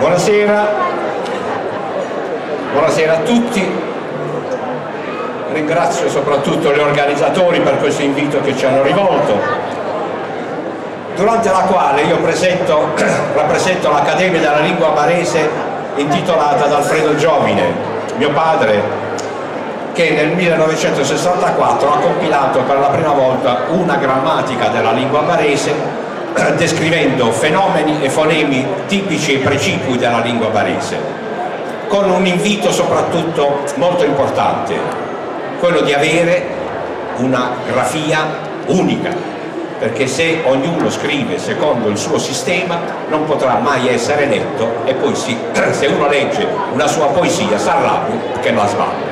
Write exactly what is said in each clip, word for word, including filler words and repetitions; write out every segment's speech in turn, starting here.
Buonasera, buonasera a tutti, ringrazio soprattutto gli organizzatori per questo invito che ci hanno rivolto, durante la quale io presento, rappresento l'Accademia della Lingua Barese intitolata ad Alfredo Giovine, mio padre, che nel millenovecentosessantaquattro ha compilato per la prima volta una grammatica della lingua barese descrivendo fenomeni e fonemi tipici e precipui della lingua barese, con un invito soprattutto molto importante, quello di avere una grafia unica, perché se ognuno scrive secondo il suo sistema non potrà mai essere letto, e poi sì, se uno legge una sua poesia sarà che la sbaglia.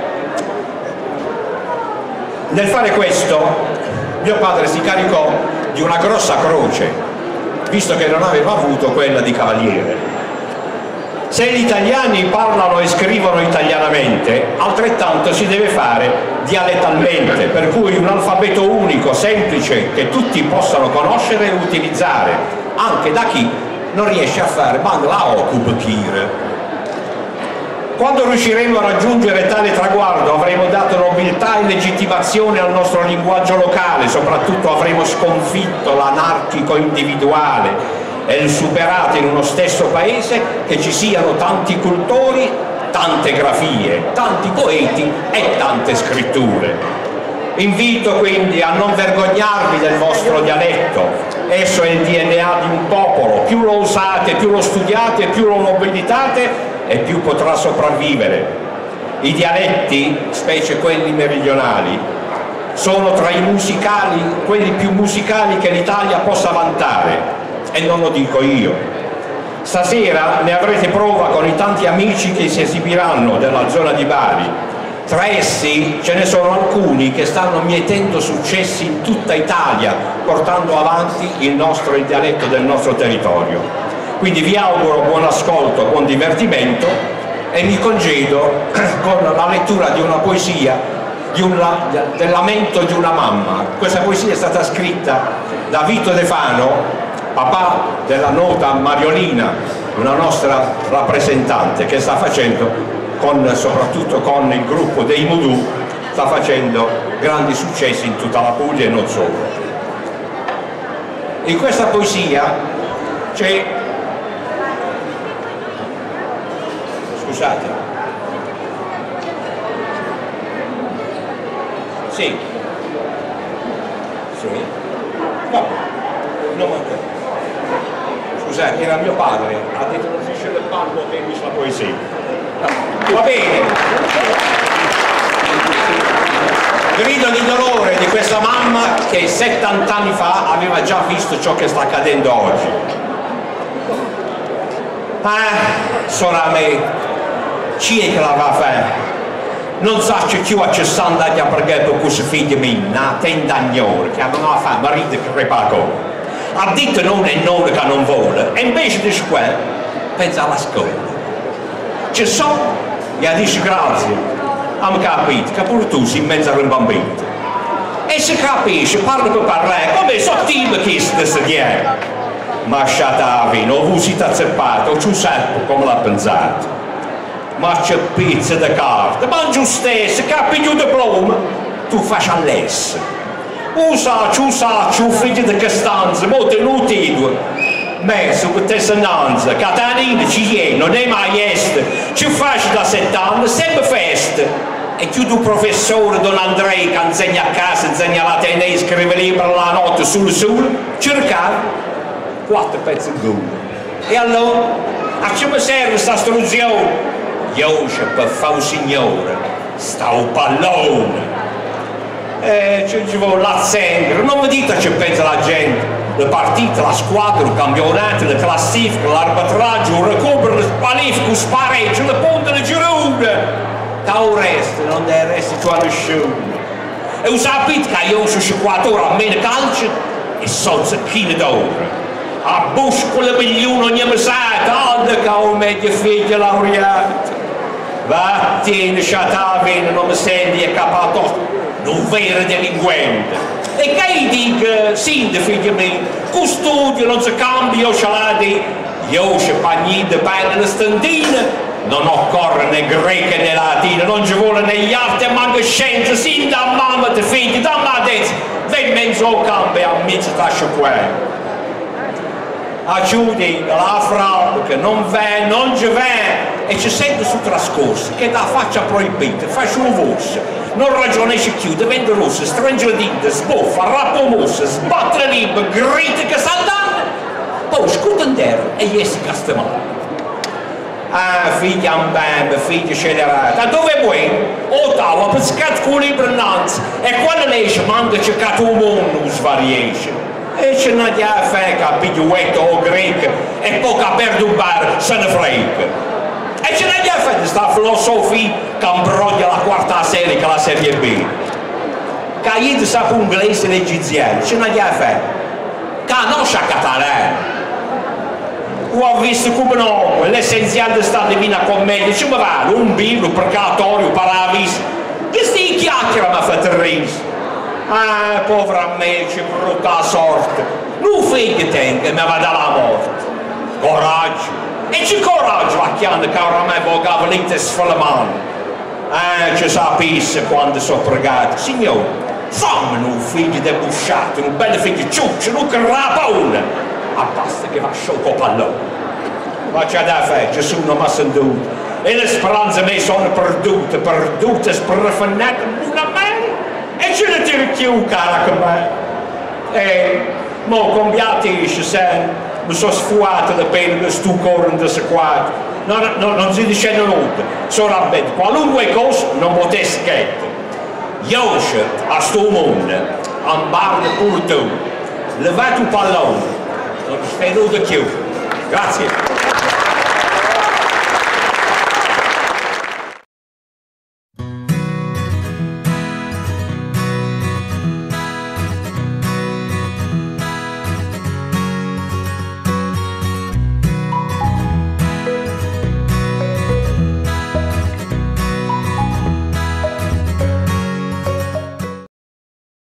Nel fare questo mio padre si caricò di una grossa croce, visto che non aveva avuto quella di cavaliere. Se gli italiani parlano e scrivono italianamente, altrettanto si deve fare dialettalmente, per cui un alfabeto unico, semplice, che tutti possano conoscere e utilizzare, anche da chi non riesce a fare Bangla o Kubkir. Quando riusciremo a raggiungere tale traguardo avremo dato nobiltà e legittimazione al nostro linguaggio locale, soprattutto avremo sconfitto l'anarchico individuale e superato in uno stesso paese che ci siano tanti cultori, tante grafie, tanti poeti e tante scritture. Invito quindi a non vergognarvi del vostro dialetto, esso è il D N A di un popolo, più lo usate, più lo studiate, più lo nobilitate e più potrà sopravvivere. I dialetti, specie quelli meridionali, sono tra i musicali, quelli più musicali che l'Italia possa vantare, e non lo dico io. Stasera ne avrete prova con i tanti amici che si esibiranno della zona di Bari. Tra essi ce ne sono alcuni che stanno mietendo successi in tutta Italia, portando avanti il nostro il dialetto del nostro territorio. Quindi vi auguro buon ascolto, buon divertimento, e mi congedo con la lettura di una poesia, di un, del lamento di una mamma. Questa poesia è stata scritta da Vito De Fano, papà della nota Mariolina, una nostra rappresentante che sta facendo, con, soprattutto con il gruppo dei Moodoo, sta facendo grandi successi in tutta la Puglia e non solo. In questa poesia c'è... Scusate. Sì. Sì. No, non manca. Scusate, era mio padre, ha detto non si scende il palco che mi la poesia. No. Va bene. Grido di dolore di questa mamma che settanta anni fa aveva già visto ciò che sta accadendo oggi. Ah, sorella me, chi è che la va a fare? Non so se più accessando a perché per questo figlio mio, una tendagnore che aveva fatto marito che repagò. Ha detto non è non che non vuole, e invece di qua pensa alla scuola. Ci so, gli ha detto grazie, abbiamo capito che pure tu sei in mezzo a un bambino. E si capisce, parla per parlare, come sottile che si studiare. Ma sciatavi, non vi siete azzeppato, ci sapete come l'ha pensato. Ma c'è pizza di carta, ma giustezza, capi giù diploma, tu fai all'ess. Usa, ci usa, ci figlio di Costanza, molto inutile. Messo per te senanza, Catarina ci è, non è mai est, ci fai da settanta, sempre festa. E più tu professore Don Andrei che insegna a casa, insegna l'ateneo, scrive libro la notte sul sole, cercare quattro pezzi di gomma. E allora, a che mi serve questa istruzione? Io per fare un signore, sta un pallone. Eh, ci vuole l'accendere, non mi dite che pensa la gente. Le partite, la squadra, il campionato, le classifiche, l'arbitraggio, il recupero, le squalifiche, il spareggio, le punte di girone. Da un resto, non deve restare qua nessuno. E sapete che io sono cinquanta ore a meno calcio e sono zecchine d'oro. A bush con le milioni ogni mesata, che ho un medio figlio laureato. Vattene, sciatavene, non mi senti è capato, non vero delinquente. E che dico, sì, figlio mio, con studio non si cambia, o io c'è pagni di pane alla stendina, non occorre né greca né latina, non ci vuole né arte, manca scienza, sin da mamma ti figli, da madezza, vedi mezzo al campo e a mezzo tascia qua. Aiuti la frau che non va, non ci va, e ci sente su trascorso, che da faccia proibita, fa su voce, non ragionesce più, diventa rossa, stringe le dita, sbuffa, rappomossa, sbatte le libbre, grida che s'andanna, poi scuta in terra e gli si castamano. Ah, figlia un bambino, figlia scelerata, dove vuoi? Ottawa, per scatto con libro innanzi, e quando l'esce manca cercato un mondo, svariesce. E ce n'ha di a fare che pigliuetto o greco, e poi che per un bar se ne frega. E ce n'ha di a fare questa filosofia che imbroglia la quarta serie che la serie B. Che io sa un inglese e l'egiziano, ce n'ha di a fare. Che non sa catalano. Ho visto come no, l'essenziale di sta divina commedia, ci mi vale un bimbo, purgatorio, paradiso, che sti chiacchiera mi ha fatto ris. Ah, povera me, che brutta sorte, non figli tenga, mi va dalla morte. Coraggio, e c'è coraggio a chiamare che oramai vogava l'ite sfalmano. Ah, ci sapesse quando sono pregato, signore, fammi un figlio debusciato, un bel figlio ciuccio, un rapone. A basta che va sciocco pallone. Ma c'è da fare, Gesù non mi ha sentito. E le speranze me sono perdute, perdute, sprofanate, una me. E ce ne tiri più cara che me. E mo combiatisce se mi sono sfuato da pena che sto correndo da sequato. Non, non, non si dice nulla. Sono abbetto, qualunque cosa non potesse chiedere. Io a sto mondo, ambardo pure tu. Levate un pallone. Non stai nudo più. Grazie.